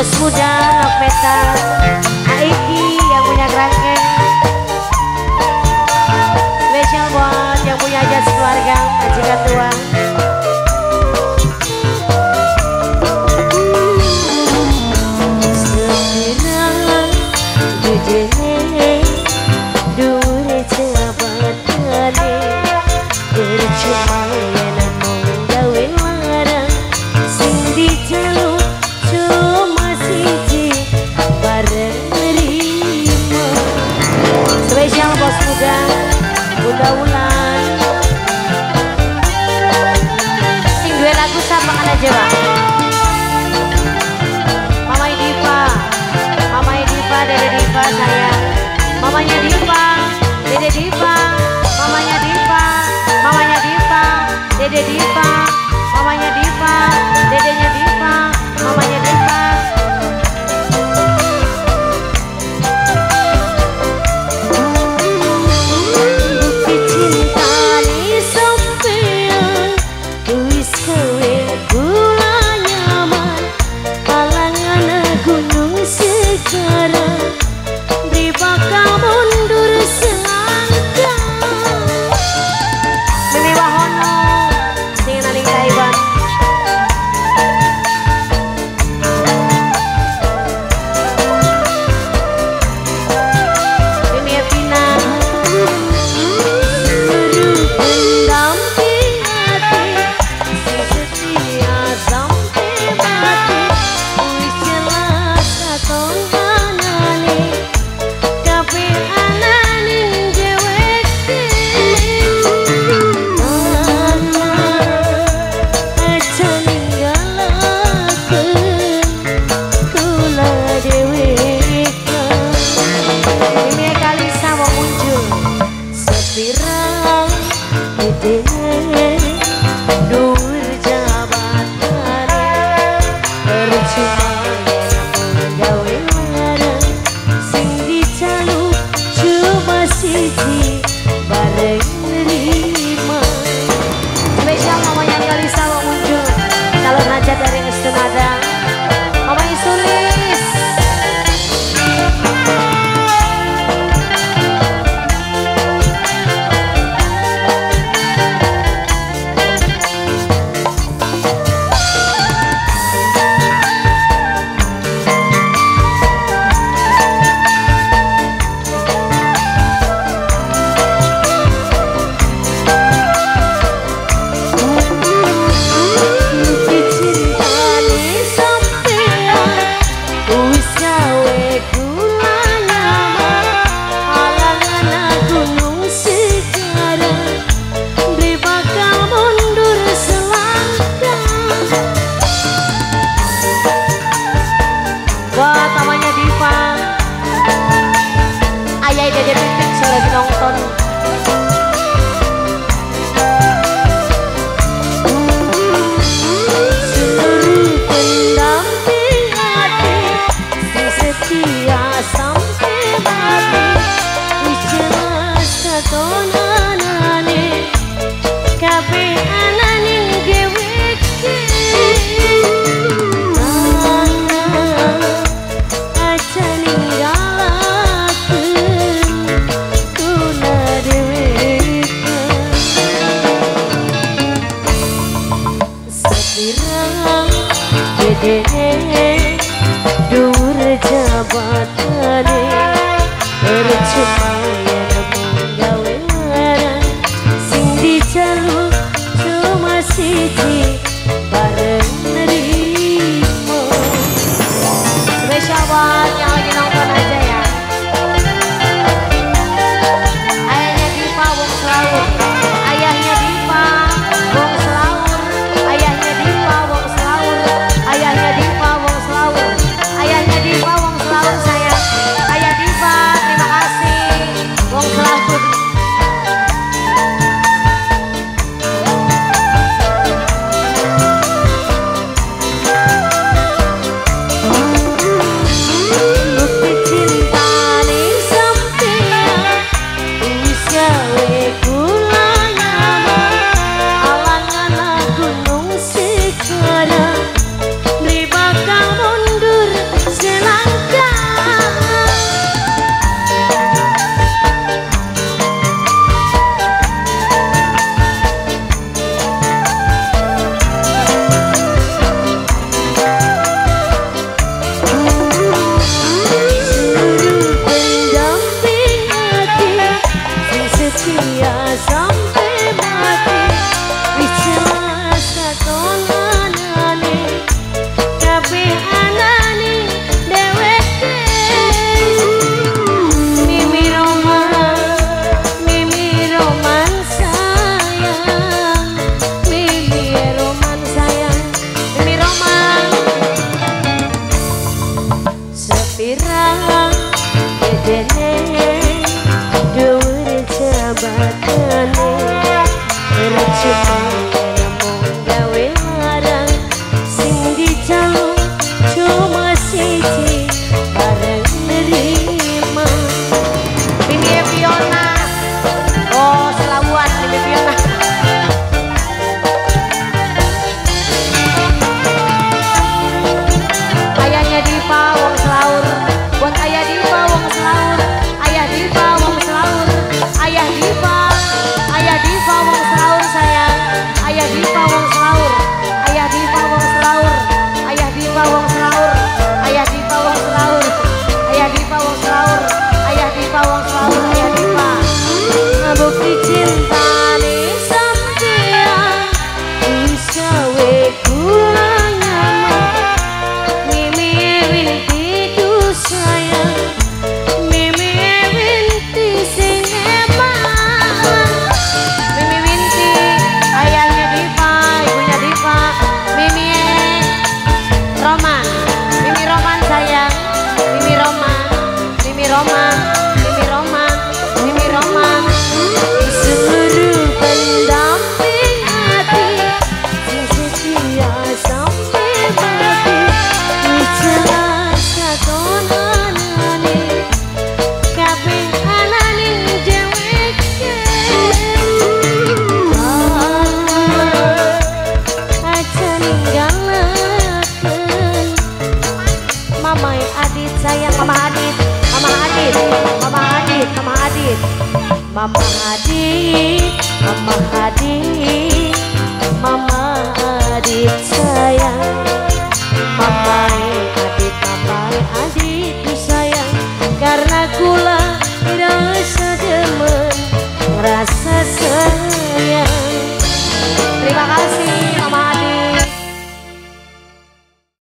Bos muda rock metal Aiki yang punya kerangkeng. Spesial buat yang punya jas keluarga majikan tua. Sekarang gedene dure jabatane percuma yen mung gawe larang sing dijaluk cuma siji bareng nerima. Spesial bos muda Bunda Wulan sing duwe lagu sapangan aja Pak. Mamanya Diva, Mamanya Diva, Dede Diva sayang. Mamanya Diva, Dede Diva, Mamanya Diva, Mamanya Diva, Dede Diva, Mamanya Diva, Dedenya Diva, Mamanya Diva. Bukti cinta ni sampean wis kowe kula nyaman halangan gunung segara beri bakal mundur selangkah. Mimi Wahono sing naning Taiwan. Mimi Evina seru pendamping hati sing setia sampai mati wis jelas katonganane kabeh anane dheweke aja ninggalaken kula dheweke. Ini kali sama muncul sepirang gedene dur jabatane percuma yen gawe larang sing dijaluk cuma siji bareng nerima. Spesial mamanya kali sama muncul calon hajat dari Estunada Mamanya Sulis. Bukti cinta ni sampean wis gawe kula nyaman halangan gunung segara beri bakal mundur selangkah. Buat namanya Diva Ayah Dede Pimpin saya lagi nonton. Seluruh pendamping hati sing setia sampai mati wis jelas katonanane kabeh anane dheweke aja ninggalaken kula dheweke. Sepirang gedene dur jabatane percuma yen mung gawe larang sing dijaluk cuma siji bareng nerima. Spesial buat yang lagi nonton aja ya. Ayahnya Diva Wong Selaur, ayahnya Diva Wong Selaur, ayahnya Diva Wong Selaur, ayahnya Diva Wong Selaur, ayahnya Diva Wong Selaur sayang. Ayah Diva terima kasih Wong Selaur. Adit, Mama Adit, Mama Adit, Mama Adit sayang, Mama Adit, Mama Adit ku sayang, karena kula rasa demen, rasa sayang. Terima kasih.